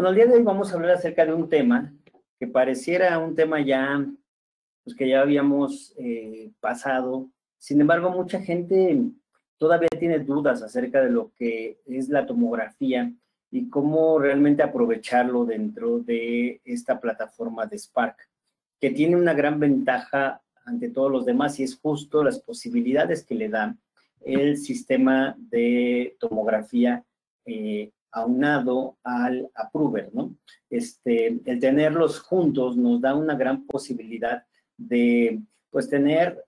Bueno, el día de hoy vamos a hablar acerca de un tema que pareciera un tema ya, pues que ya habíamos pasado. Sin embargo, mucha gente todavía tiene dudas acerca de lo que es la tomografía y cómo realmente aprovecharlo dentro de esta plataforma de Spark, que tiene una gran ventaja ante todos los demás y es justo las posibilidades que le da el sistema de tomografía aunado al Approver, ¿no? El tenerlos juntos nos da una gran posibilidad de, pues, tener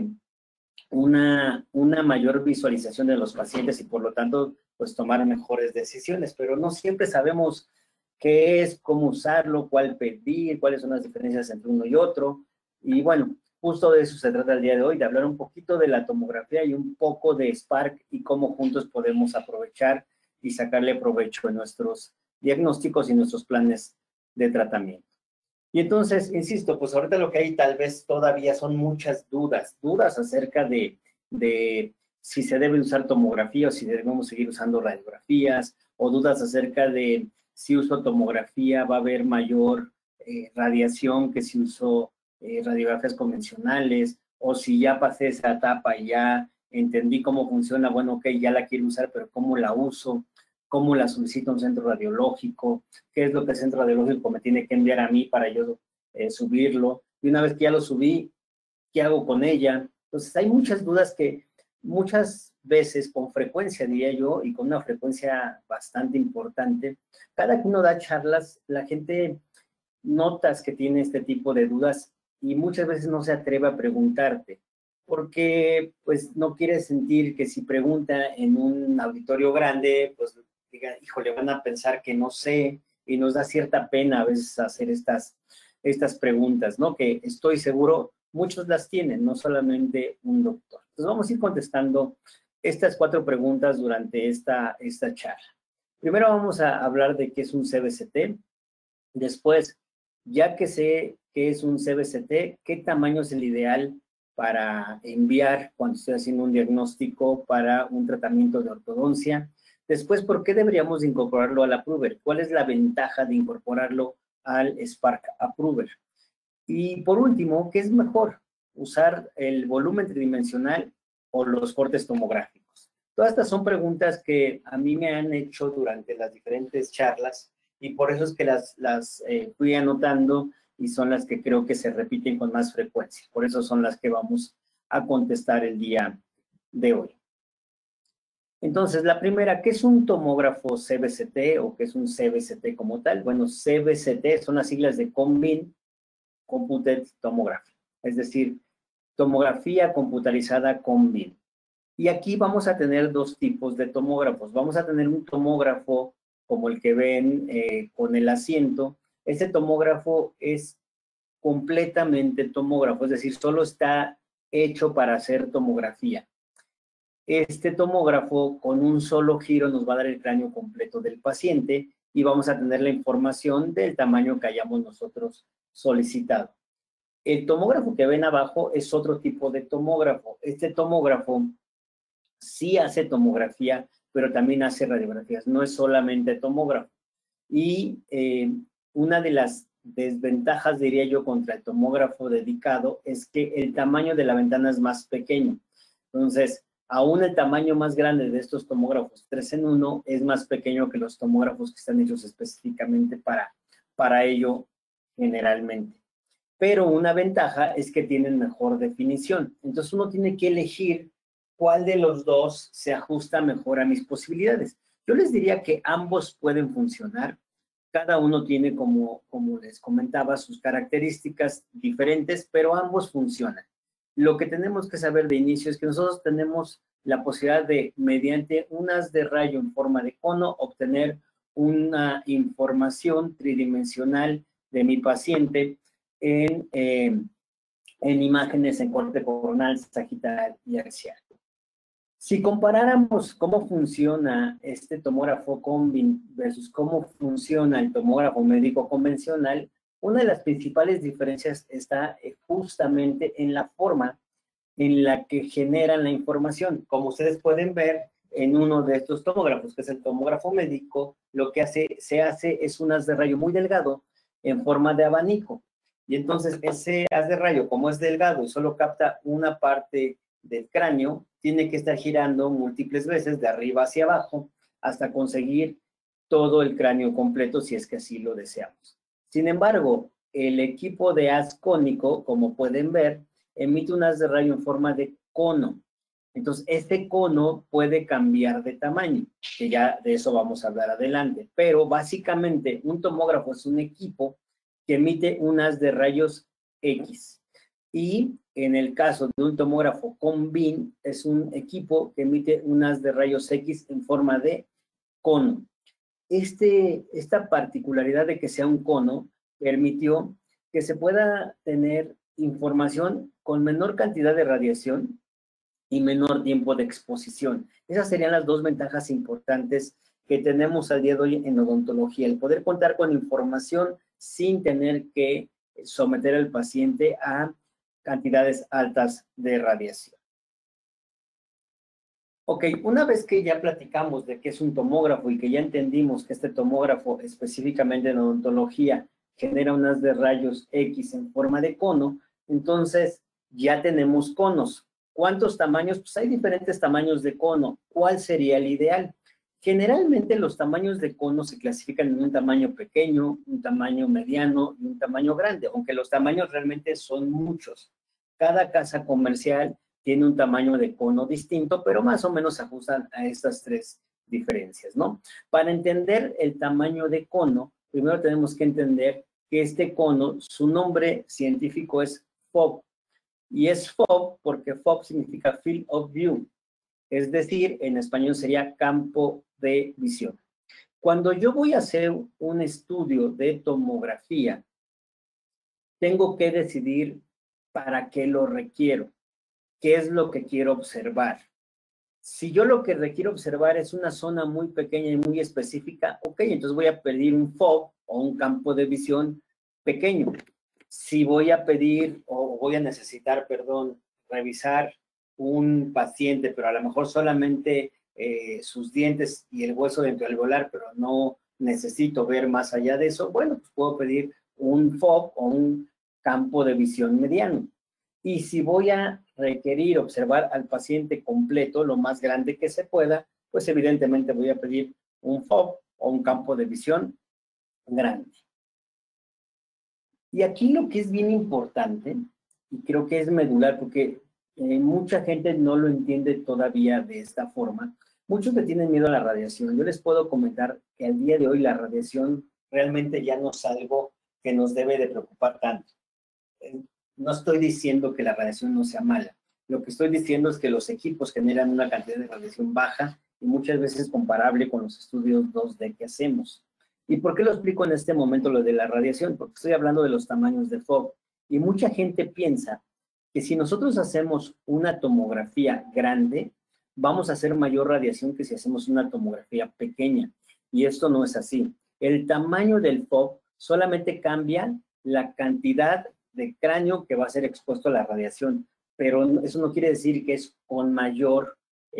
una mayor visualización de los pacientes y por lo tanto, pues, tomar mejores decisiones, pero no siempre sabemos qué es, cómo usarlo, cuál pedir, cuáles son las diferencias entre uno y otro. Y bueno, justo de eso se trata el día de hoy, de hablar un poquito de la tomografía y un poco de Spark y cómo juntos podemos aprovechar y sacarle provecho en nuestros diagnósticos y nuestros planes de tratamiento. Y entonces, insisto, pues ahorita lo que hay tal vez todavía son muchas dudas acerca de si se debe usar tomografía o si debemos seguir usando radiografías, o dudas acerca de si uso tomografía va a haber mayor radiación que si uso radiografías convencionales, o si ya pasé esa etapa y ya entendí cómo funciona, bueno, ok, ya la quiero usar, pero ¿cómo la uso? ¿Cómo la solicito a un centro radiológico? ¿Qué es lo que el centro radiológico me tiene que enviar a mí para yo subirlo? Y una vez que ya lo subí, ¿qué hago con ella? Entonces, hay muchas dudas que muchas veces, con frecuencia, diría yo, y con una frecuencia bastante importante, cada que uno da charlas, la gente notas que tiene este tipo de dudas y muchas veces no se atreve a preguntarte, porque pues no quiere sentir que si pregunta en un auditorio grande, pues diga, híjole, van a pensar que no sé, y nos da cierta pena a veces hacer estas preguntas, ¿no? Que estoy seguro muchos las tienen, no solamente un doctor. Entonces vamos a ir contestando estas 4 preguntas durante esta charla. Primero vamos a hablar de qué es un CBCT. Después, ya que sé qué es un CBCT, ¿qué tamaño es el ideal para enviar cuando estoy haciendo un diagnóstico para un tratamiento de ortodoncia? Después, ¿por qué deberíamos incorporarlo al Approver? ¿Cuál es la ventaja de incorporarlo al Spark Approver? Y por último, ¿qué es mejor? ¿Usar el volumen tridimensional o los cortes tomográficos? Todas estas son preguntas que a mí me han hecho durante las diferentes charlas y por eso es que las fui anotando y son las que creo que se repiten con más frecuencia. Por eso son las que vamos a contestar el día de hoy. Entonces, la primera, ¿qué es un tomógrafo CBCT o qué es un CBCT como tal? Bueno, CBCT son las siglas de Combined Computed Tomography, es decir, tomografía computarizada Combined. Y aquí vamos a tener 2 tipos de tomógrafos. Vamos a tener un tomógrafo como el que ven con el asiento. Este tomógrafo es completamente tomógrafo, es decir, solo está hecho para hacer tomografía. Este tomógrafo con un solo giro nos va a dar el cráneo completo del paciente y vamos a tener la información del tamaño que hayamos nosotros solicitado. El tomógrafo que ven abajo es otro tipo de tomógrafo. Este tomógrafo sí hace tomografía, pero también hace radiografías, no es solamente tomógrafo. Y una de las desventajas, diría yo, contra el tomógrafo dedicado es que el tamaño de la ventana es más pequeño. Entonces, aún el tamaño más grande de estos tomógrafos 3 en 1 es más pequeño que los tomógrafos que están hechos específicamente para ello generalmente. Pero una ventaja es que tienen mejor definición. Entonces, uno tiene que elegir cuál de los dos se ajusta mejor a mis posibilidades. Yo les diría que ambos pueden funcionar. Cada uno tiene, como les comentaba, sus características diferentes, pero ambos funcionan. Lo que tenemos que saber de inicio es que nosotros tenemos la posibilidad de, mediante un haz de rayo en forma de cono, obtener una información tridimensional de mi paciente en imágenes en corte coronal, sagital y axial. Si comparáramos cómo funciona este tomógrafo Combined versus cómo funciona el tomógrafo médico convencional, una de las principales diferencias está justamente en la forma en la que generan la información. Como ustedes pueden ver, en uno de estos tomógrafos, que es el tomógrafo médico, lo que se hace es un haz de rayo muy delgado en forma de abanico. Y entonces ese haz de rayo, como es delgado y solo capta una parte del cráneo, tiene que estar girando múltiples veces de arriba hacia abajo hasta conseguir todo el cráneo completo, si es que así lo deseamos. Sin embargo, el equipo de haz cónico, como pueden ver, emite un haz de rayo en forma de cono. Entonces, este cono puede cambiar de tamaño, que ya de eso vamos a hablar adelante. Pero básicamente, un tomógrafo es un equipo que emite un haz de rayos X. Y en el caso de un tomógrafo con BIM, es un equipo que emite un haz de rayos X en forma de cono. Esta particularidad de que sea un cono permitió que se pueda tener información con menor cantidad de radiación y menor tiempo de exposición. Esas serían las dos ventajas importantes que tenemos al día de hoy en odontología, el poder contar con información sin tener que someter al paciente a cantidades altas de radiación. Ok, una vez que ya platicamos de qué es un tomógrafo y que ya entendimos que este tomógrafo específicamente en odontología genera un haz de rayos X en forma de cono, entonces ya tenemos conos. ¿Cuántos tamaños? Pues hay diferentes tamaños de cono. ¿Cuál sería el ideal? Generalmente los tamaños de cono se clasifican en un tamaño pequeño, un tamaño mediano y un tamaño grande, aunque los tamaños realmente son muchos. Cada casa comercial tiene un tamaño de cono distinto, pero más o menos se ajustan a estas tres diferencias, ¿no? Para entender el tamaño de cono, primero tenemos que entender que este cono, su nombre científico es FOV, y es FOV porque FOV significa Field of View, es decir, en español sería campo de visión. Cuando yo voy a hacer un estudio de tomografía, tengo que decidir para qué lo requiero. ¿Qué es lo que quiero observar? Si yo lo que requiero observar es una zona muy pequeña y muy específica, ok, entonces voy a pedir un FOV o un campo de visión pequeño. Si voy a pedir o voy a necesitar, perdón, revisar un paciente, pero a lo mejor solamente sus dientes y el hueso dentoalveolar, pero no necesito ver más allá de eso, bueno, pues puedo pedir un FOV o un campo de visión mediano. Y si voy a requerir observar al paciente completo, lo más grande que se pueda, pues evidentemente voy a pedir un FOV o un campo de visión grande. Y aquí lo que es bien importante, y creo que es medular, porque mucha gente no lo entiende todavía de esta forma, muchos le tienen miedo a la radiación. Yo les puedo comentar que al día de hoy la radiación realmente ya no es algo que nos debe de preocupar tanto. No estoy diciendo que la radiación no sea mala. Lo que estoy diciendo es que los equipos generan una cantidad de radiación baja y muchas veces comparable con los estudios 2D que hacemos. ¿Y por qué lo explico en este momento lo de la radiación? Porque estoy hablando de los tamaños de FOV. Y mucha gente piensa que si nosotros hacemos una tomografía grande, vamos a hacer mayor radiación que si hacemos una tomografía pequeña. Y esto no es así. El tamaño del FOV solamente cambia la cantidad de cráneo que va a ser expuesto a la radiación, pero eso no quiere decir que es con mayor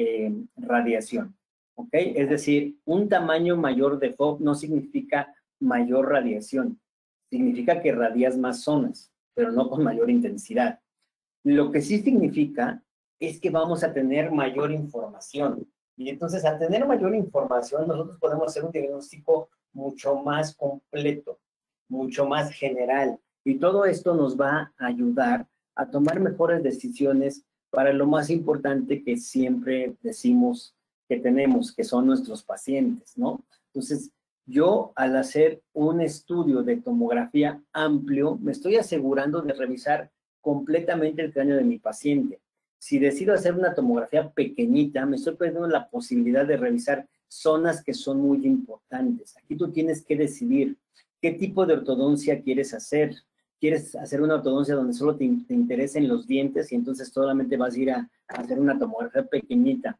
radiación, ¿ok? Es decir, un tamaño mayor de FOV no significa mayor radiación, significa que radias más zonas, pero no con mayor intensidad. Lo que sí significa es que vamos a tener mayor información, y entonces al tener mayor información nosotros podemos hacer un diagnóstico mucho más completo, mucho más general, y todo esto nos va a ayudar a tomar mejores decisiones para lo más importante que siempre decimos que tenemos, que son nuestros pacientes, ¿no? Entonces, yo al hacer un estudio de tomografía amplio, me estoy asegurando de revisar completamente el cráneo de mi paciente. Si decido hacer una tomografía pequeñita, me estoy perdiendo la posibilidad de revisar zonas que son muy importantes. Aquí tú tienes que decidir qué tipo de ortodoncia quieres hacer. ¿Quieres hacer una ortodoncia donde solo te interesen los dientes y entonces solamente vas a ir a hacer una tomografía pequeñita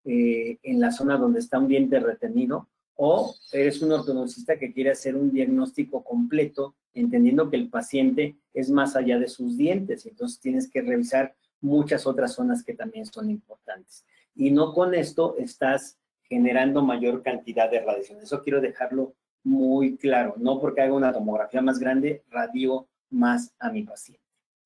en la zona donde está un diente retenido? ¿O eres un ortodoncista que quiere hacer un diagnóstico completo, entendiendo que el paciente es más allá de sus dientes? Entonces tienes que revisar muchas otras zonas que también son importantes. y no con esto estás generando mayor cantidad de radiación. Eso quiero dejarlo muy claro. No porque haga una tomografía más grande, radio más a mi paciente.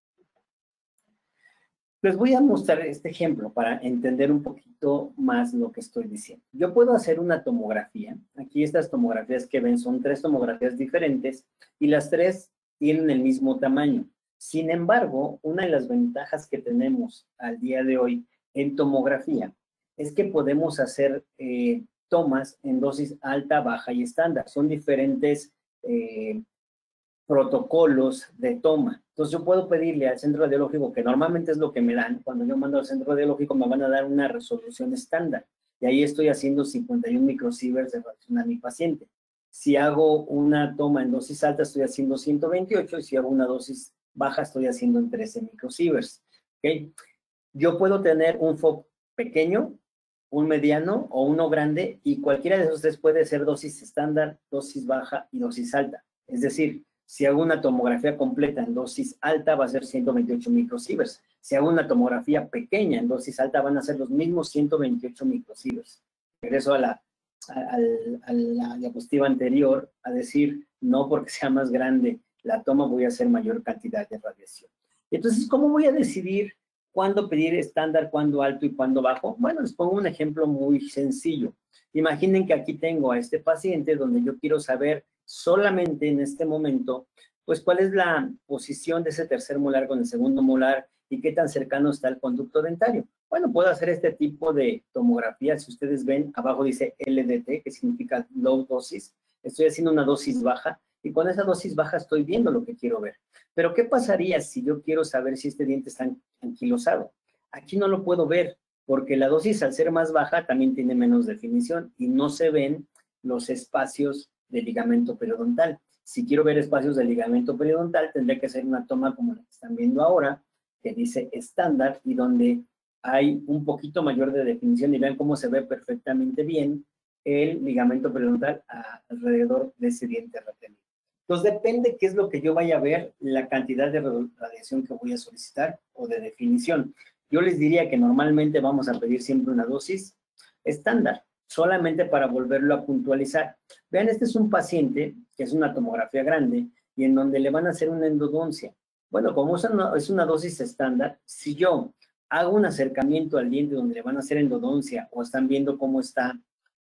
Les voy a mostrar este ejemplo para entender un poquito más lo que estoy diciendo. Yo puedo hacer una tomografía. Aquí estas tomografías que ven son 3 tomografías diferentes y las 3 tienen el mismo tamaño. Sin embargo, una de las ventajas que tenemos al día de hoy en tomografía es que podemos hacer tomas en dosis alta, baja y estándar. Son diferentes protocolos de toma. Entonces yo puedo pedirle al centro radiológico, que normalmente es lo que me dan, cuando yo mando al centro radiológico me van a dar una resolución estándar, y ahí estoy haciendo 51 microsieverts de radiación a mi paciente. Si hago una toma en dosis alta estoy haciendo 128, y si hago una dosis baja estoy haciendo en 13 microsieverts. ¿Okay? Yo puedo tener un FOB pequeño, un mediano o uno grande, y cualquiera de esos tres puede ser dosis estándar, dosis baja y dosis alta. Es decir, si hago una tomografía completa en dosis alta, va a ser 128 microsieverts. Si hago una tomografía pequeña en dosis alta, van a ser los mismos 128 microsieverts. Regreso a la diapositiva anterior a decir, no porque sea más grande la toma, voy a hacer mayor cantidad de radiación. Entonces, ¿cómo voy a decidir cuándo pedir estándar, cuándo alto y cuándo bajo? Bueno, les pongo un ejemplo muy sencillo. Imaginen que aquí tengo a este paciente donde yo quiero saber solamente en este momento, pues cuál es la posición de ese tercer molar con el segundo molar y qué tan cercano está el conducto dentario. Bueno, puedo hacer este tipo de tomografía. Si ustedes ven, abajo dice LDT, que significa low dosis. Estoy haciendo una dosis baja y con esa dosis baja estoy viendo lo que quiero ver. Pero ¿qué pasaría si yo quiero saber si este diente está anquilosado? Aquí no lo puedo ver porque la dosis al ser más baja también tiene menos definición y no se ven los espacios de ligamento periodontal. Si quiero ver espacios de ligamento periodontal, tendré que hacer una toma como la que están viendo ahora, que dice estándar y donde hay un poquito mayor de definición y vean cómo se ve perfectamente bien el ligamento periodontal alrededor de ese diente retenido. Entonces depende qué es lo que yo vaya a ver, la cantidad de radiación que voy a solicitar o de definición. Yo les diría que normalmente vamos a pedir siempre una dosis estándar, solamente para volverlo a puntualizar. Vean, este es un paciente que es una tomografía grande y en donde le van a hacer una endodoncia. Bueno, como es una dosis estándar, si yo hago un acercamiento al diente donde le van a hacer endodoncia o están viendo cómo está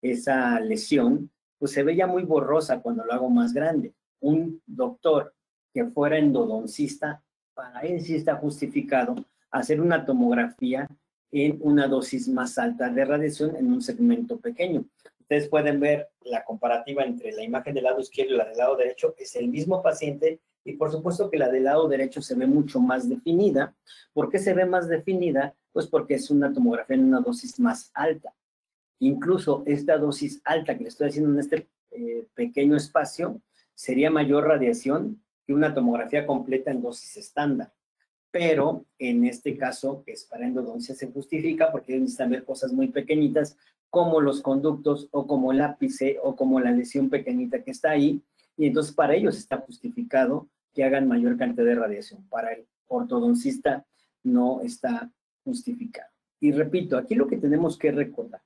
esa lesión, pues se ve ya muy borrosa cuando lo hago más grande. Un doctor que fuera endodoncista, para él sí está justificado hacer una tomografía en una dosis más alta de radiación en un segmento pequeño. Ustedes pueden ver la comparativa entre la imagen del lado izquierdo y la del lado derecho. Es el mismo paciente y por supuesto que la del lado derecho se ve mucho más definida. ¿Por qué se ve más definida? Pues porque es una tomografía en una dosis más alta. Incluso esta dosis alta que le estoy haciendo en este pequeño espacio sería mayor radiación que una tomografía completa en dosis estándar. Pero en este caso, que es para endodoncia, se justifica porque necesitan ver cosas muy pequeñitas como los conductos o como el ápice o como la lesión pequeñita que está ahí, y entonces para ellos está justificado que hagan mayor cantidad de radiación. Para el ortodoncista no está justificado. Y repito, aquí lo que tenemos que recordar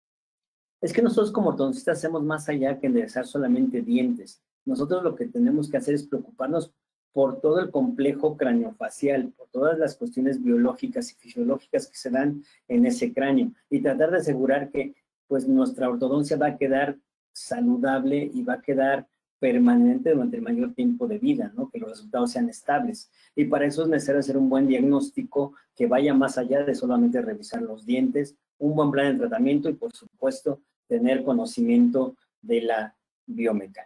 es que nosotros como ortodoncistas hacemos más allá que enderezar solamente dientes. Nosotros lo que tenemos que hacer es preocuparnos por todo el complejo craneofacial, por todas las cuestiones biológicas y fisiológicas que se dan en ese cráneo y tratar de asegurar que pues nuestra ortodoncia va a quedar saludable y va a quedar permanente durante el mayor tiempo de vida, ¿no? Que los resultados sean estables. Y para eso es necesario hacer un buen diagnóstico que vaya más allá de solamente revisar los dientes, un buen plan de tratamiento y, por supuesto, tener conocimiento de la biomecánica.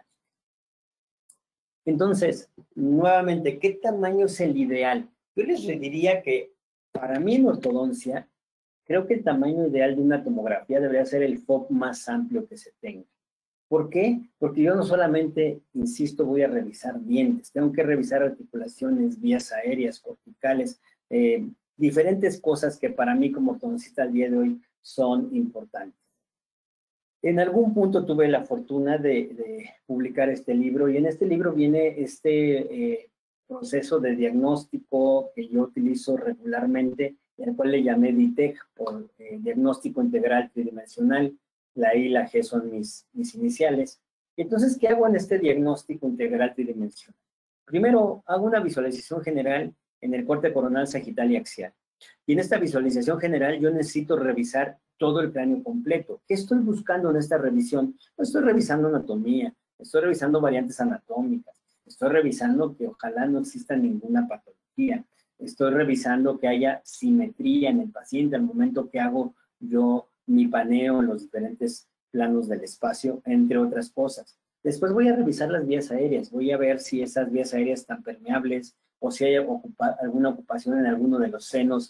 Entonces, nuevamente, ¿qué tamaño es el ideal? Yo les diría que para mí en ortodoncia, creo que el tamaño ideal de una tomografía debería ser el FOB más amplio que se tenga. ¿Por qué? Porque yo no solamente, insisto, voy a revisar dientes, tengo que revisar articulaciones, vías aéreas, corticales, diferentes cosas que para mí como ortodoncista al día de hoy son importantes. En algún punto tuve la fortuna de publicar este libro y en este libro viene este proceso de diagnóstico que yo utilizo regularmente el cual le llamé DITEC por diagnóstico integral tridimensional. La I y la G son mis iniciales. Entonces, ¿qué hago en este diagnóstico integral tridimensional? Primero, hago una visualización general en el corte coronal sagital y axial. Y en esta visualización general yo necesito revisar todo el cráneo completo. ¿Qué estoy buscando en esta revisión? Pues estoy revisando anatomía, estoy revisando variantes anatómicas, estoy revisando que ojalá no exista ninguna patología, estoy revisando que haya simetría en el paciente al momento que hago yo mi paneo en los diferentes planos del espacio, entre otras cosas. Después voy a revisar las vías aéreas, voy a ver si esas vías aéreas están permeables o si hay alguna ocupación en alguno de los senos,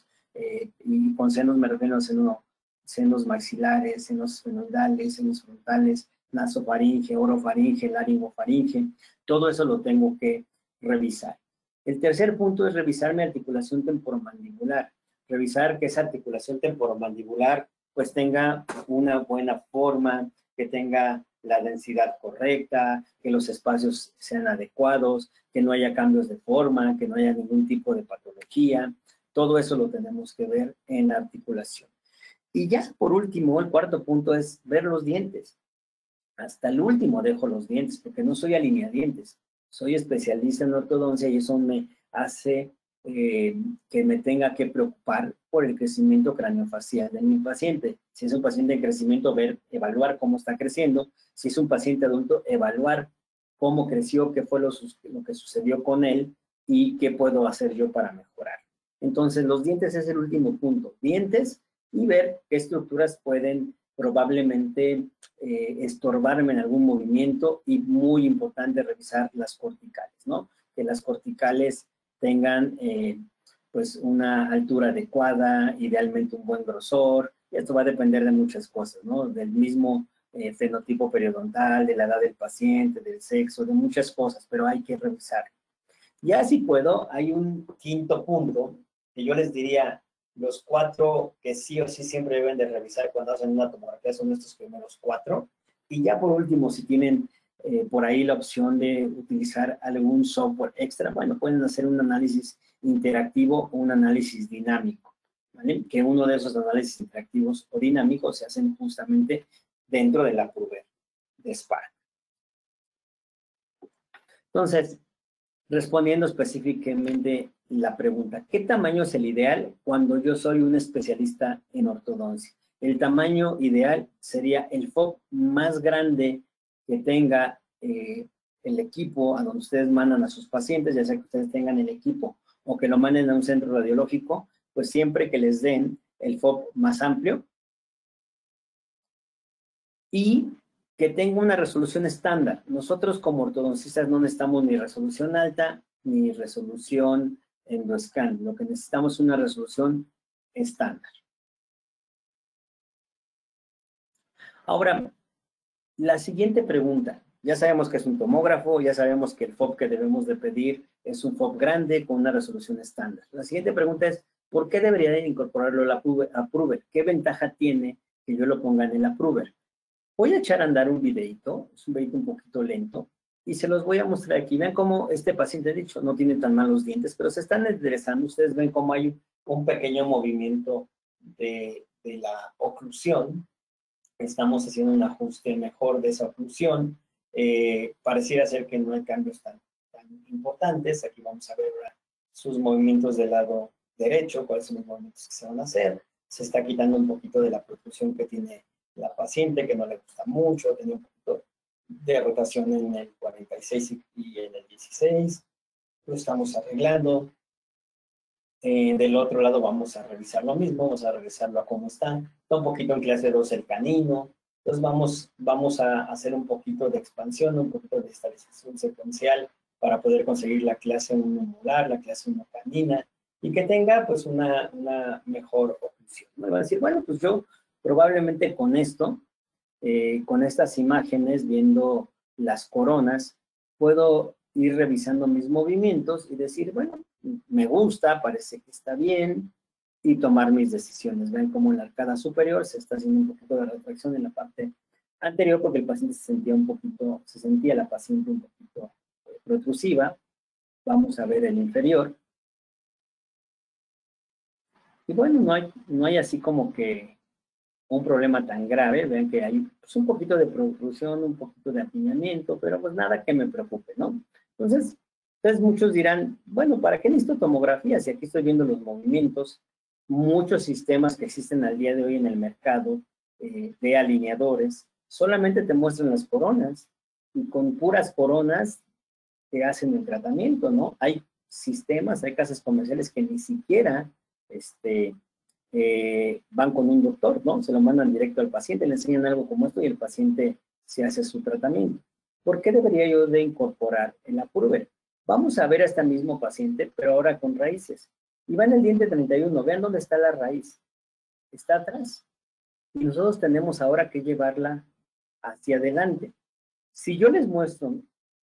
y con senos me refiero a senos maxilares, senos fenoidales, senos frontales, nasofaringe, orofaringe, laringofaringe, todo eso lo tengo que revisar. El tercer punto es revisar mi articulación temporomandibular, revisar que esa articulación temporomandibular pues tenga una buena forma, que tenga la densidad correcta, que los espacios sean adecuados, que no haya cambios de forma, que no haya ningún tipo de patología. Todo eso lo tenemos que ver en la articulación. Y ya por último, el cuarto punto es ver los dientes. Hasta el último dejo los dientes, porque no soy alineadientes. Soy especialista en ortodoncia y eso me hace que me tenga que preocupar por el crecimiento craneofacial de mi paciente. Si es un paciente en crecimiento, evaluar cómo está creciendo. Si es un paciente adulto, evaluar cómo creció, qué fue lo que sucedió con él y qué puedo hacer yo para mejorar. Entonces, los dientes es el último punto. Dientes y ver qué estructuras pueden probablemente estorbarme en algún movimiento, y muy importante revisar las corticales, ¿no? Que las corticales tengan pues una altura adecuada, idealmente un buen grosor, y esto va a depender de muchas cosas, ¿no? Del mismo fenotipo periodontal, de la edad del paciente, del sexo, de muchas cosas, pero hay que revisar. Ya si puedo, hay un quinto punto que yo les diría, los 4 que sí o sí siempre deben de revisar cuando hacen una tomografía son estos primeros 4. Y ya por último, si tienen por ahí la opción de utilizar algún software extra, bueno, pueden hacer un análisis interactivo o un análisis dinámico, ¿vale? Que uno de esos análisis interactivos o dinámicos se hacen justamente dentro de la Pruber de Spark. Entonces, respondiendo específicamente la pregunta, ¿qué tamaño es el ideal cuando yo soy un especialista en ortodoncia? El tamaño ideal sería el FOB más grande que tenga el equipo a donde ustedes mandan a sus pacientes, ya sea que ustedes tengan el equipo o que lo manden a un centro radiológico, pues siempre que les den el FOB más amplio y que tenga una resolución estándar. Nosotros como ortodoncistas no necesitamos ni resolución alta ni resolución endoscan. Lo que necesitamos es una resolución estándar. Ahora, la siguiente pregunta. Ya sabemos que es un tomógrafo, ya sabemos que el FOB que debemos de pedir es un FOB grande con una resolución estándar. La siguiente pregunta es, ¿por qué debería de incorporarlo a Pruber? ¿Qué ventaja tiene que yo lo ponga en el Pruber? Voy a echar a andar un videito, es un videito un poquito lento, y se los voy a mostrar aquí. Vean cómo este paciente, de hecho, no tiene tan malos dientes, pero se están enderezando. Ustedes ven cómo hay un pequeño movimiento de la oclusión. Estamos haciendo un ajuste mejor de esa oclusión. Pareciera ser que no hay cambios tan importantes. Aquí vamos a ver sus movimientos del lado derecho, cuáles son los movimientos que se van a hacer. Se está quitando un poquito de la protrusión que tiene la paciente, que no le gusta mucho, tiene un poquito de rotación en el 46 y en el 16. Lo estamos arreglando. Del otro lado vamos a revisar lo mismo, vamos a revisarlo a cómo está. Está un poquito en clase 2 el canino. Entonces vamos a hacer un poquito de expansión, un poquito de estabilización secuencial para poder conseguir la clase 1 molar, la clase 1 canina, y que tenga pues una mejor oclusión. Me va a decir, bueno, pues yo probablemente con esto, con estas imágenes, viendo las coronas, puedo ir revisando mis movimientos y decir, bueno, me gusta, parece que está bien, y tomar mis decisiones. Ven cómo en la arcada superior se está haciendo un poquito de retracción en la parte anterior porque el paciente se sentía la paciente un poquito protrusiva. Vamos a ver el inferior. Y bueno, no hay así como que un problema tan grave. Ven que hay pues, un poquito de protrusión, un poquito de apiñamiento, pero pues nada que me preocupe, ¿no? Entonces muchos dirán, bueno, ¿para qué necesito tomografía? Si aquí estoy viendo los movimientos, muchos sistemas que existen al día de hoy en el mercado de alineadores, solamente te muestran las coronas y con puras coronas te hacen el tratamiento, ¿no? Hay sistemas, hay casas comerciales que ni siquiera van con un doctor, ¿no? Se lo mandan directo al paciente, le enseñan algo como esto y el paciente se hace su tratamiento. ¿Por qué debería yo de incorporar el Apurver? Vamos a ver a este mismo paciente, pero ahora con raíces. Y va en el diente 31, vean dónde está la raíz. Está atrás. Y nosotros tenemos ahora que llevarla hacia adelante. Si yo les muestro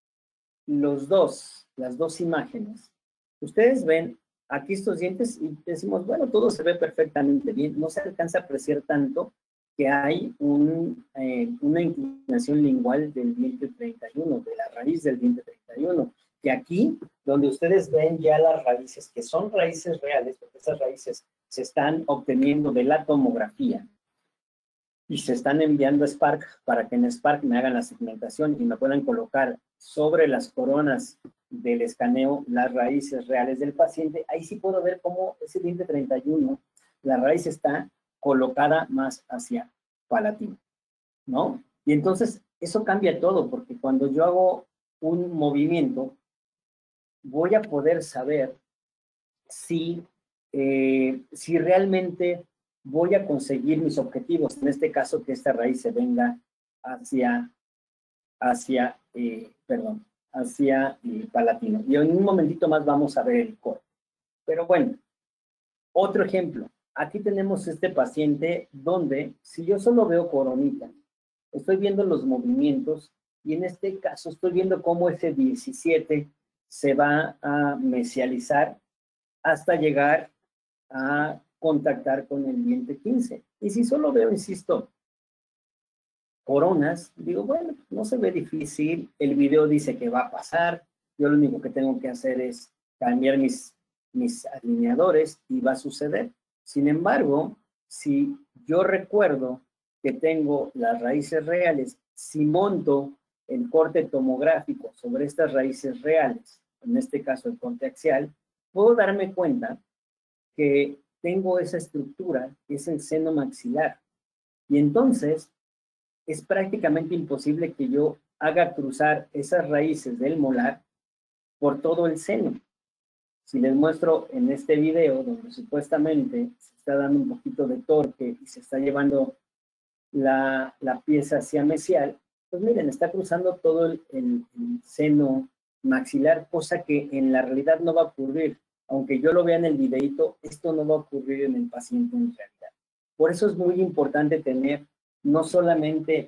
las dos imágenes, ustedes ven aquí estos dientes y decimos, bueno, todo se ve perfectamente bien, no se alcanza a apreciar tanto que hay una inclinación lingual del diente 31, de la raíz del diente 31, que aquí, donde ustedes ven ya las raíces, que son raíces reales, porque estas raíces se están obteniendo de la tomografía, y se están enviando a Spark para que en Spark me hagan la segmentación y me puedan colocar sobre las coronas del escaneo las raíces reales del paciente. Ahí sí puedo ver cómo ese diente 31, la raíz está colocada más hacia palatino, ¿no? Y entonces eso cambia todo, porque cuando yo hago un movimiento, voy a poder saber si realmente voy a conseguir mis objetivos. En este caso, que esta raíz se venga hacia palatino. Y en un momentito más vamos a ver el corte. Pero bueno, otro ejemplo. Aquí tenemos este paciente donde, si yo solo veo coronita, estoy viendo los movimientos y en este caso estoy viendo cómo ese 17 se va a mesializar hasta llegar a contactar con el diente 15. Y si solo veo, insisto, coronas, digo, bueno, no se ve difícil, el video dice que va a pasar, yo lo único que tengo que hacer es cambiar mis alineadores y va a suceder. Sin embargo, si yo recuerdo que tengo las raíces reales, si monto el corte tomográfico sobre estas raíces reales, en este caso el corte axial, puedo darme cuenta que tengo esa estructura, que es el seno maxilar. Y entonces es prácticamente imposible que yo haga cruzar esas raíces del molar por todo el seno. Si les muestro en este video, donde supuestamente se está dando un poquito de torque y se está llevando la pieza hacia mesial, pues miren, está cruzando todo el seno maxilar, cosa que en la realidad no va a ocurrir. Aunque yo lo vea en el videito, esto no va a ocurrir en el paciente en realidad. Por eso es muy importante tener no solamente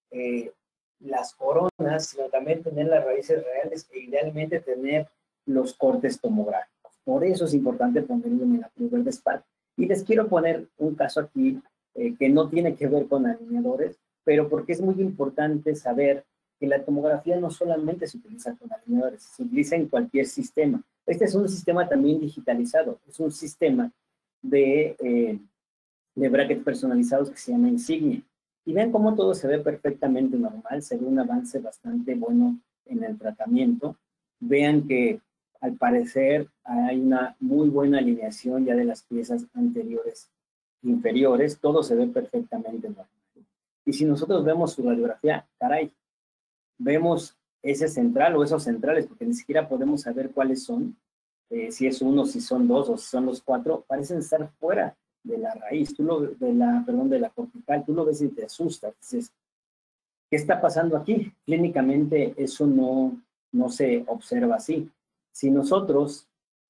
las coronas, sino también tener las raíces reales e idealmente tener los cortes tomográficos. Por eso es importante ponerlo en la Apurver de Spark. Y les quiero poner un caso aquí que no tiene que ver con alineadores, pero porque es muy importante saber que la tomografía no solamente se utiliza con alineadores, se utiliza en cualquier sistema. Este es un sistema también digitalizado, es un sistema de brackets personalizados que se llama Insignia. Y ven cómo todo se ve perfectamente normal, se ve un avance bastante bueno en el tratamiento. Vean que al parecer hay una muy buena alineación ya de las piezas anteriores inferiores, todo se ve perfectamente normal. Y si nosotros vemos su radiografía, caray, vemos ese central o esos centrales, porque ni siquiera podemos saber cuáles son, si es uno, si son dos o si son los cuatro, parecen estar fuera de la raíz, de la cortical, tú lo ves y te asustas, dices, ¿qué está pasando aquí? Clínicamente eso no se observa así. Si nosotros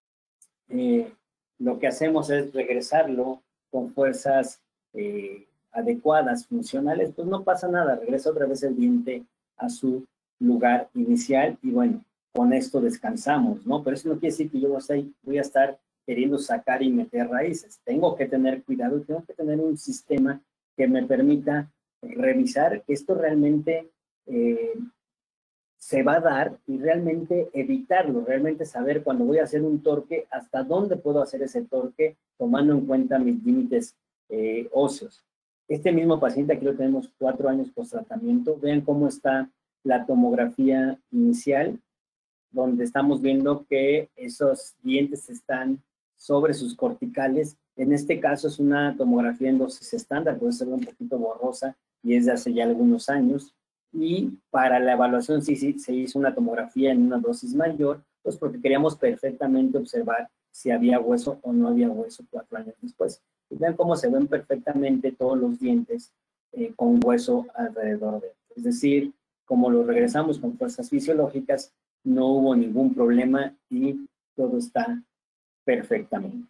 lo que hacemos es regresarlo con fuerzas adecuadas, funcionales, pues no pasa nada, regresa otra vez el diente a su lugar inicial y bueno, con esto descansamos, ¿no? Pero eso no quiere decir que yo voy a estar queriendo sacar y meter raíces. Tengo que tener cuidado y tengo que tener un sistema que me permita revisar que esto realmente se va a dar y realmente evitarlo, realmente saber cuando voy a hacer un torque, hasta dónde puedo hacer ese torque, tomando en cuenta mis límites óseos. Este mismo paciente, aquí lo tenemos 4 años post tratamiento, vean cómo está la tomografía inicial, donde estamos viendo que esos dientes están sobre sus corticales. En este caso es una tomografía en dosis estándar, puede ser un poquito borrosa y es de hace ya algunos años. Y para la evaluación sí se hizo una tomografía en una dosis mayor, pues porque queríamos perfectamente observar si había hueso o no había hueso 4 años después. Y vean cómo se ven perfectamente todos los dientes con hueso alrededor de él. Es decir, como lo regresamos con fuerzas fisiológicas, no hubo ningún problema y todo está perfectamente.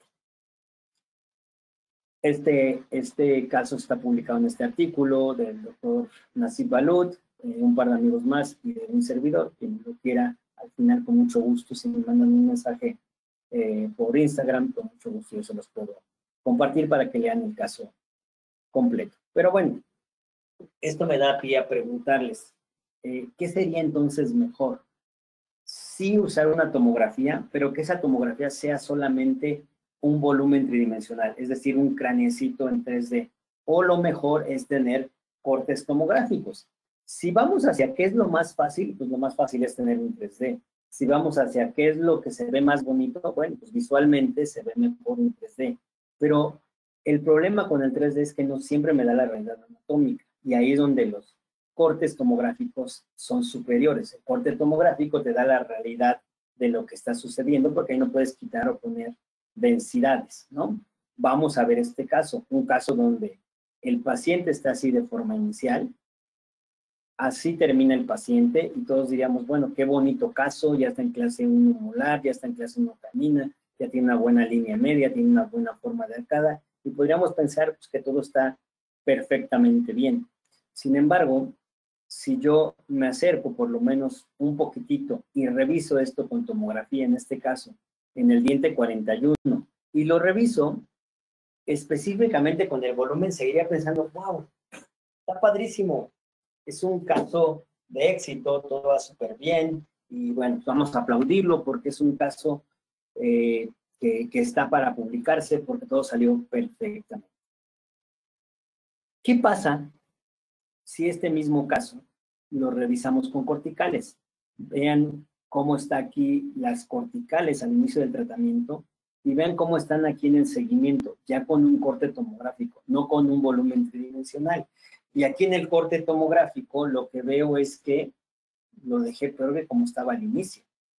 Este caso está publicado en este artículo del doctor Nassif Balut, un par de amigos más y de un servidor. Quien lo quiera, al final, con mucho gusto, si me mandan un mensaje por Instagram, con mucho gusto yo se los puedo compartir para que lean el caso completo. Pero bueno, esto me da pie a preguntarles, ¿qué sería entonces mejor? Sí usar una tomografía, pero que esa tomografía sea solamente un volumen tridimensional, es decir, un craneecito en 3D. O lo mejor es tener cortes tomográficos. Si vamos hacia qué es lo más fácil, pues lo más fácil es tener un 3D. Si vamos hacia qué es lo que se ve más bonito, bueno, pues visualmente se ve mejor un 3D. Pero el problema con el 3D es que no siempre me da la realidad anatómica. Y ahí es donde los cortes tomográficos son superiores. El corte tomográfico te da la realidad de lo que está sucediendo porque ahí no puedes quitar o poner densidades, ¿no? Vamos a ver este caso, un caso donde el paciente está así de forma inicial, así termina el paciente y todos diríamos, bueno, qué bonito caso, ya está en clase 1 molar, ya está en clase 1 canina, ya tiene una buena línea media, tiene una buena forma de arcada y podríamos pensar pues, que todo está perfectamente bien. Sin embargo, si yo me acerco por lo menos un poquitito y reviso esto con tomografía, en este caso, en el diente 41, y lo reviso específicamente con el volumen, seguiría pensando, wow, está padrísimo, es un caso de éxito, todo va súper bien, y bueno, vamos a aplaudirlo porque es un caso que está para publicarse porque todo salió perfectamente. ¿Qué pasa si este mismo caso lo revisamos con corticales? Vean cómo está aquí las corticales al inicio del tratamiento y vean cómo están aquí en el seguimiento, ya con un corte tomográfico, no con un volumen tridimensional. Y aquí en el corte tomográfico lo que veo es que lo dejé peor que como estaba al inicio.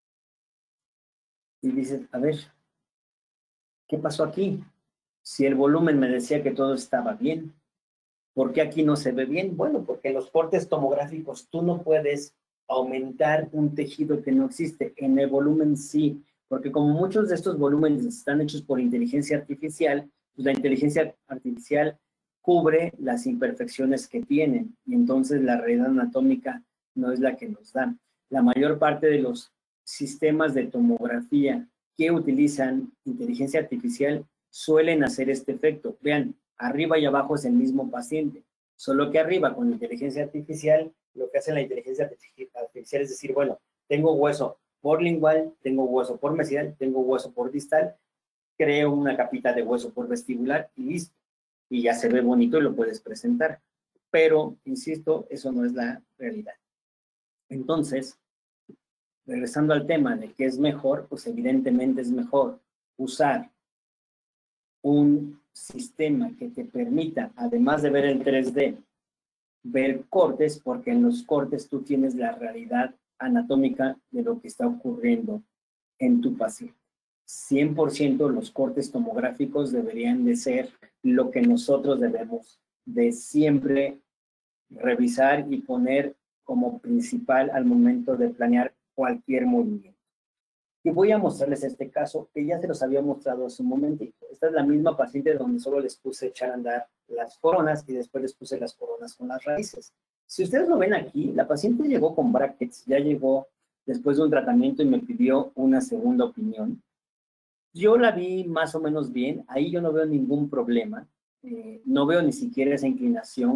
Y dices, a ver, ¿qué pasó aquí? Si el volumen me decía que todo estaba bien, ¿por qué aquí no se ve bien? Bueno, porque en los cortes tomográficos tú no puedes aumentar un tejido que no existe. En el volumen sí, porque como muchos de estos volúmenes están hechos por inteligencia artificial, pues la inteligencia artificial cubre las imperfecciones que tienen y entonces la realidad anatómica no es la que nos da. La mayor parte de los sistemas de tomografía que utilizan inteligencia artificial suelen hacer este efecto. Vean, arriba y abajo es el mismo paciente, solo que arriba con inteligencia artificial, lo que hace la inteligencia artificial es decir, bueno, tengo hueso por lingual, tengo hueso por mesial, tengo hueso por distal, creo una capita de hueso por vestibular y listo. Y ya se ve bonito y lo puedes presentar. Pero, insisto, eso no es la realidad. Entonces, regresando al tema de qué es mejor, pues evidentemente es mejor usar un sistema que te permita, además de ver el 3D, ver cortes, porque en los cortes tú tienes la realidad anatómica de lo que está ocurriendo en tu paciente. 100% los cortes tomográficos deberían de ser lo que nosotros debemos de siempre revisar y poner como principal al momento de planear cualquier movimiento. Y voy a mostrarles este caso que ya se los había mostrado hace un momentito. Esta es la misma paciente donde solo les puse echar a andar las coronas y después les puse las coronas con las raíces. Si ustedes lo ven aquí, la paciente llegó con brackets, ya llegó después de un tratamiento y me pidió una segunda opinión. Yo la vi más o menos bien, ahí yo no veo ningún problema, no veo ni siquiera esa inclinación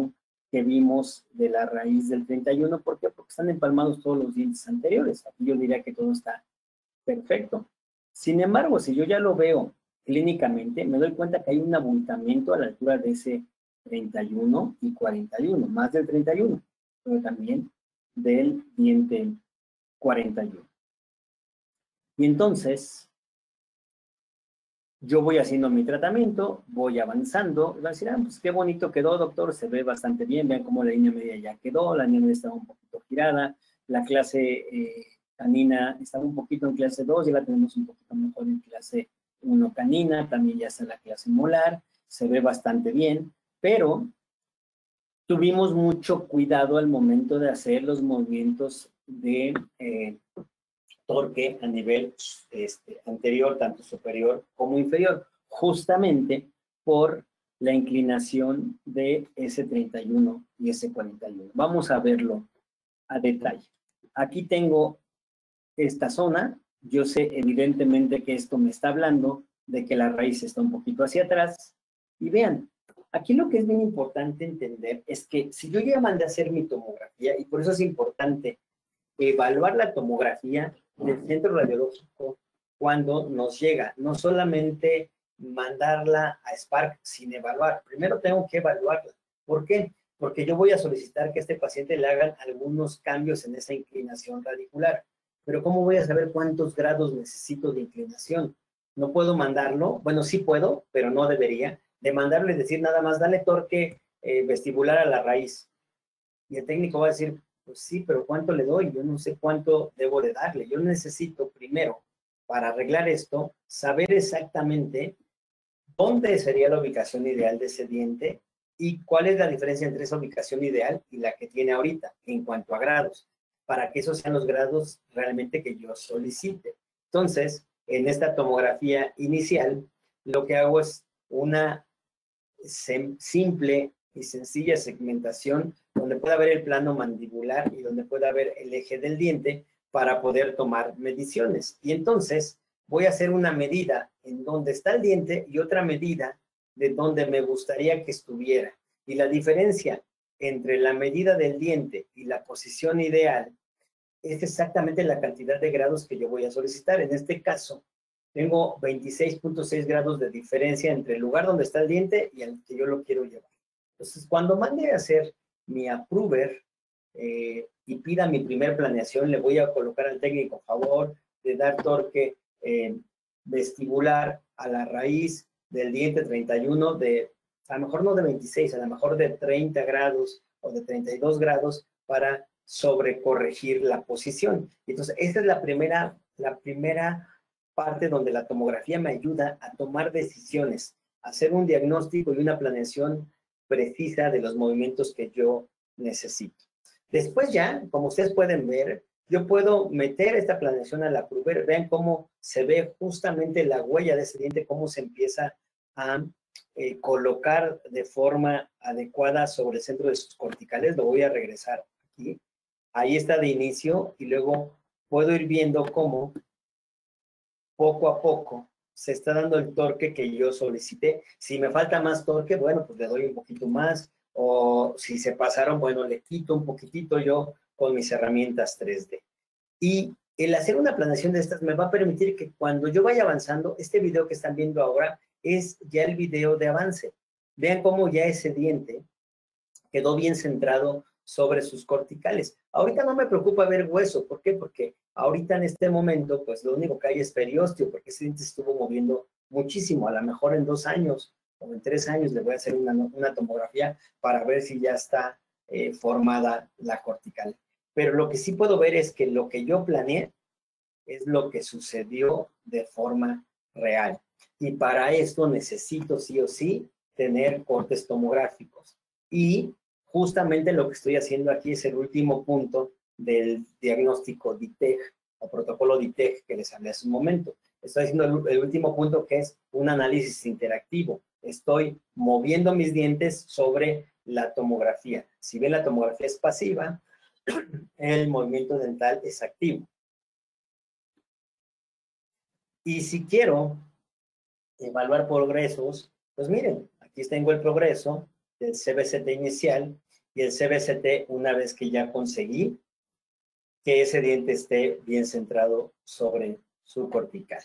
que vimos de la raíz del 31. ¿Por qué? Porque están empalmados todos los dientes anteriores. Aquí yo diría que todo está perfecto. Sin embargo, si yo ya lo veo clínicamente, me doy cuenta que hay un abultamiento a la altura de ese 31 y 41, más del 31, pero también del diente 41. Y entonces, yo voy haciendo mi tratamiento, voy avanzando, y va a decir, pues qué bonito quedó, doctor, se ve bastante bien, vean cómo la línea media ya quedó, la línea media estaba un poquito girada, la clase canina estaba un poquito en clase 2, ya la tenemos un poquito mejor en clase 1 canina, también ya está en la clase molar, se ve bastante bien, pero tuvimos mucho cuidado al momento de hacer los movimientos de torque a nivel anterior, tanto superior como inferior, justamente por la inclinación de S31 y S41. Vamos a verlo a detalle. Aquí tengo esta zona. Yo sé evidentemente que esto me está hablando de que la raíz está un poquito hacia atrás. Y vean, aquí lo que es bien importante entender es que si yo ya mandé a hacer mi tomografía, y por eso es importante evaluar la tomografía del centro radiológico cuando nos llega, no solamente mandarla a Spark sin evaluar, primero tengo que evaluarla. ¿Por qué? Porque yo voy a solicitar que a este paciente le hagan algunos cambios en esa inclinación radicular. Pero ¿cómo voy a saber cuántos grados necesito de inclinación? No puedo mandarlo, bueno, sí puedo, pero no debería, de mandarlo y decir nada más, dale torque vestibular a la raíz. Y el técnico va a decir, pues sí, pero ¿cuánto le doy? Yo no sé cuánto debo de darle. Yo necesito primero, para arreglar esto, saber exactamente dónde sería la ubicación ideal de ese diente y cuál es la diferencia entre esa ubicación ideal y la que tiene ahorita en cuanto a grados, para que esos sean los grados realmente que yo solicite. Entonces, en esta tomografía inicial, lo que hago es una simple y sencilla segmentación donde pueda ver el plano mandibular y donde pueda ver el eje del diente para poder tomar mediciones. Y entonces voy a hacer una medida en donde está el diente y otra medida de donde me gustaría que estuviera. Y la diferencia entre la medida del diente y la posición ideal es exactamente la cantidad de grados que yo voy a solicitar. En este caso, tengo 26.6 grados de diferencia entre el lugar donde está el diente y el que yo lo quiero llevar. Entonces, cuando mande a hacer mi approver y pida mi primer planeación, le voy a colocar al técnico a favor de dar torque vestibular a la raíz del diente 31 de, a lo mejor no de 26, a lo mejor de 30 grados o de 32 grados para sobrecorregir la posición. Entonces, esta es la primera parte donde la tomografía me ayuda a tomar decisiones, a hacer un diagnóstico y una planeación precisa de los movimientos que yo necesito. Después ya, como ustedes pueden ver, yo puedo meter esta planeación a la Approver. Vean cómo se ve justamente la huella de ese diente, cómo se empieza a colocar de forma adecuada sobre el centro de sus corticales. Lo voy a regresar aquí. Ahí está de inicio y luego puedo ir viendo cómo poco a poco se está dando el torque que yo solicité. Si me falta más torque, bueno, pues le doy un poquito más. O si se pasaron, bueno, le quito un poquitito yo con mis herramientas 3D. Y el hacer una planeación de estas me va a permitir que cuando yo vaya avanzando, este video que están viendo ahora es ya el video de avance. Vean cómo ya ese diente quedó bien centrado sobre sus corticales. Ahorita no me preocupa ver hueso. ¿Por qué? Porque ahorita en este momento, pues lo único que hay es periósteo, porque ese diente se estuvo moviendo muchísimo. A lo mejor en 2 años o en 3 años le voy a hacer una tomografía para ver si ya está formada la cortical. Pero lo que sí puedo ver es que lo que yo planeé es lo que sucedió de forma real. Y para esto necesito sí o sí tener cortes tomográficos. Y justamente lo que estoy haciendo aquí es el último punto del diagnóstico DITEG o protocolo DITEG que les hablé hace un momento. Estoy haciendo el último punto que es un análisis interactivo. Estoy moviendo mis dientes sobre la tomografía. Si ven, la tomografía es pasiva, el movimiento dental es activo. Y si quiero evaluar progresos, pues miren, aquí tengo el progreso del CBCT inicial y el CBCT una vez que ya conseguí que ese diente esté bien centrado sobre su cortical.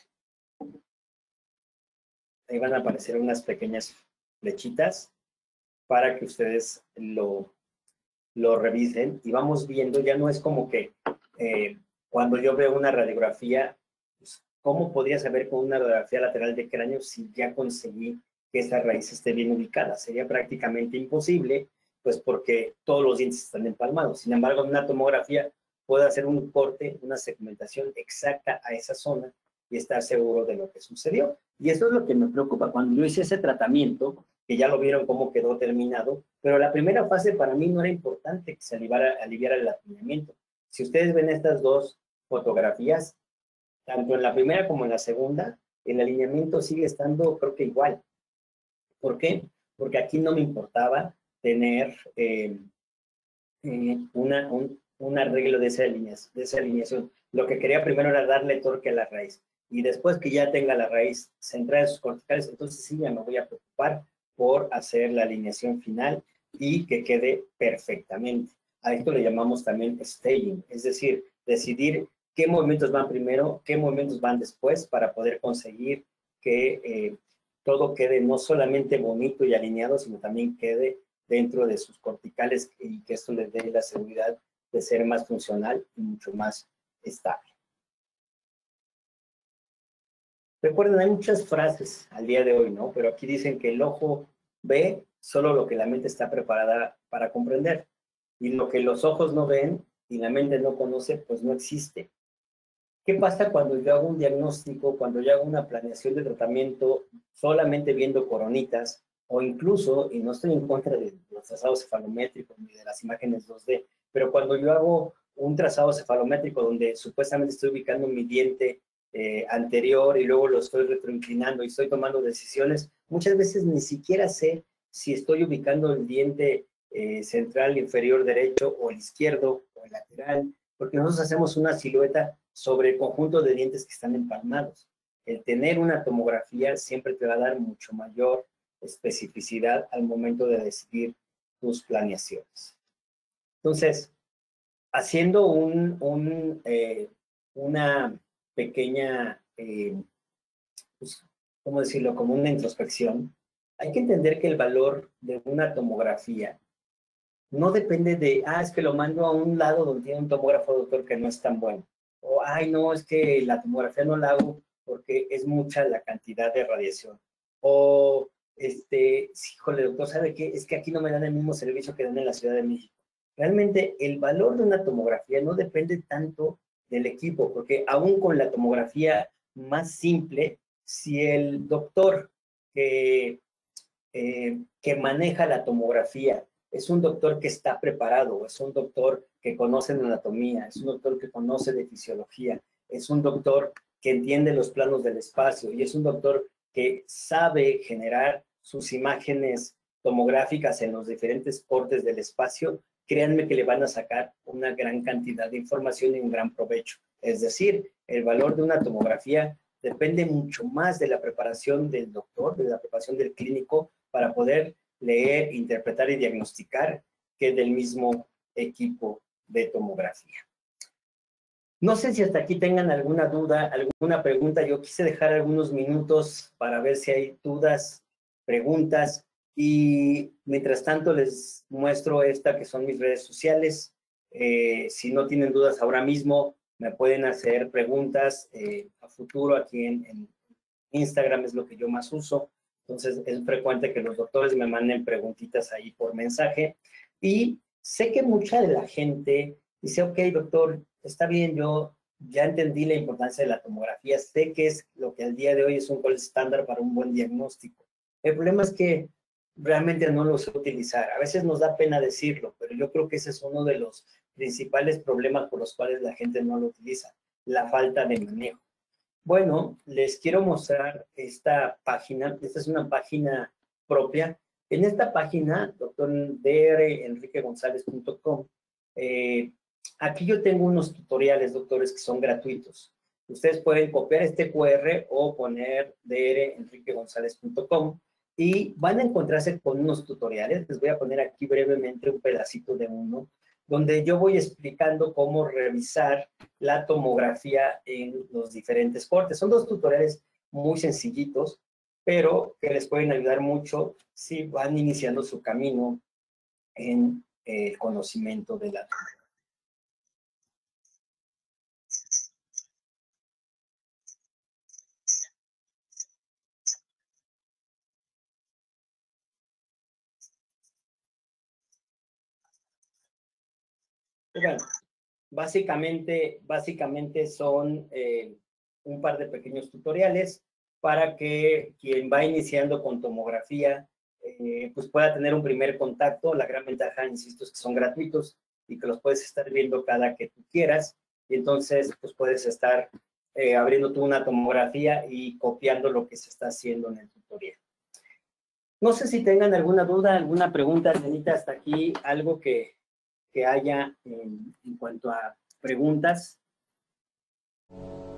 Ahí van a aparecer unas pequeñas flechitas para que ustedes lo revisen y vamos viendo, ya no es como que cuando yo veo una radiografía, pues, ¿cómo podría saber con una radiografía lateral de cráneo si ya conseguí que esa raíz esté bien ubicada? Sería prácticamente imposible, pues porque todos los dientes están empalmados. Sin embargo, en una tomografía puedo hacer un corte, una segmentación exacta a esa zona y estar seguro de lo que sucedió. Y eso es lo que me preocupa. Cuando yo hice ese tratamiento, que ya lo vieron cómo quedó terminado, pero la primera fase para mí no era importante que se aliviara el afinamiento. Si ustedes ven estas dos fotografías, tanto en la primera como en la segunda, el alineamiento sigue estando, creo que igual. ¿Por qué? Porque aquí no me importaba tener un arreglo de esa alineación. Lo que quería primero era darle torque a la raíz. Y después que ya tenga la raíz centrada en sus corticales, entonces sí ya me voy a preocupar por hacer la alineación final y que quede perfectamente. A esto le llamamos también staging, es decir, decidir qué movimientos van primero, qué movimientos van después para poder conseguir que todo quede no solamente bonito y alineado, sino también quede dentro de sus corticales y que esto les dé la seguridad de ser más funcional y mucho más estable. Recuerden, hay muchas frases al día de hoy, ¿no? Pero aquí dicen que el ojo ve solo lo que la mente está preparada para comprender. Y lo que los ojos no ven y la mente no conoce, pues no existe. ¿Qué pasa cuando yo hago un diagnóstico, cuando yo hago una planeación de tratamiento solamente viendo coronitas o incluso, y no estoy en contra de los trazados cefalométricos ni de las imágenes 2D, pero cuando yo hago un trazado cefalométrico donde supuestamente estoy ubicando mi diente anterior y luego lo estoy retroinclinando y estoy tomando decisiones, muchas veces ni siquiera sé si estoy ubicando el diente central inferior derecho o el izquierdo o el lateral, porque nosotros hacemos una silueta sobre el conjunto de dientes que están empalmados. El tener una tomografía siempre te va a dar mucho mayor especificidad al momento de decidir tus planeaciones. Entonces, haciendo una pequeña, pues, ¿cómo decirlo? Como una introspección, hay que entender que el valor de una tomografía no depende de, es que lo mando a un lado donde tiene un tomógrafo, doctor, que no es tan bueno. O, no, es que la tomografía no la hago porque es mucha la cantidad de radiación. O, híjole, doctor, ¿sabe qué? Es que aquí no me dan el mismo servicio que dan en la Ciudad de México. Realmente, el valor de una tomografía no depende tanto del equipo, porque aún con la tomografía más simple, si el doctor que maneja la tomografía es un doctor que está preparado, es un doctor que conoce de anatomía, es un doctor que conoce de fisiología, es un doctor que entiende los planos del espacio y es un doctor que sabe generar sus imágenes tomográficas en los diferentes cortes del espacio, créanme que le van a sacar una gran cantidad de información y un gran provecho. Es decir, el valor de una tomografía depende mucho más de la preparación del doctor, de la preparación del clínico, para poder leer, interpretar y diagnosticar que del mismo equipo de tomografía. No sé si hasta aquí tengan alguna duda, alguna pregunta. Yo quise dejar algunos minutos para ver si hay dudas, preguntas, y mientras tanto les muestro esta que son mis redes sociales. Si no tienen dudas ahora mismo, me pueden hacer preguntas a futuro aquí en Instagram, es lo que yo más uso. Entonces, es frecuente que los doctores me manden preguntitas ahí por mensaje. Y sé que mucha de la gente dice, ok, doctor, está bien, yo ya entendí la importancia de la tomografía, sé que es lo que al día de hoy es un gold estándar para un buen diagnóstico. El problema es que realmente no lo sé utilizar. A veces nos da pena decirlo, pero yo creo que ese es uno de los principales problemas por los cuales la gente no lo utiliza, la falta de manejo. Bueno, les quiero mostrar esta página. Esta es una página propia. En esta página, drenriquegonzalez.com, aquí yo tengo unos tutoriales, doctores, que son gratuitos. Ustedes pueden copiar este QR o poner drenriquegonzalez.com y van a encontrarse con unos tutoriales. Les voy a poner aquí brevemente un pedacito de uno, donde yo voy explicando cómo revisar la tomografía en los diferentes cortes. Son dos tutoriales muy sencillitos, pero que les pueden ayudar mucho si van iniciando su camino en el conocimiento de la tomografía. Bueno, básicamente son un par de pequeños tutoriales para que quien va iniciando con tomografía pues pueda tener un primer contacto. La gran ventaja, insisto, es que son gratuitos y que los puedes estar viendo cada que tú quieras. Y entonces pues puedes estar abriendo tú una tomografía y copiando lo que se está haciendo en el tutorial. No sé si tengan alguna duda, alguna pregunta, Janita, hasta aquí, algo que haya en cuanto a preguntas.